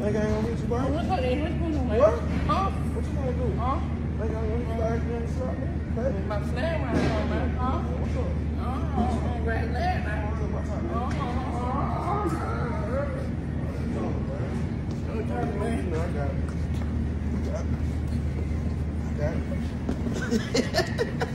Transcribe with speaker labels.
Speaker 1: Think I ain't gonna meet you, bro?
Speaker 2: What's up, man? What's going on, man?
Speaker 1: What?
Speaker 2: Huh?
Speaker 1: What you gonna do?
Speaker 2: Huh?
Speaker 1: Think I ain't gonna meet you out here in the shop, man? Hey.
Speaker 2: My slam right now, man. Huh?
Speaker 1: What's up?
Speaker 2: I'm right there, man.
Speaker 1: What's up, man?
Speaker 2: Don't talk to me.
Speaker 1: You know, I got it. I got it.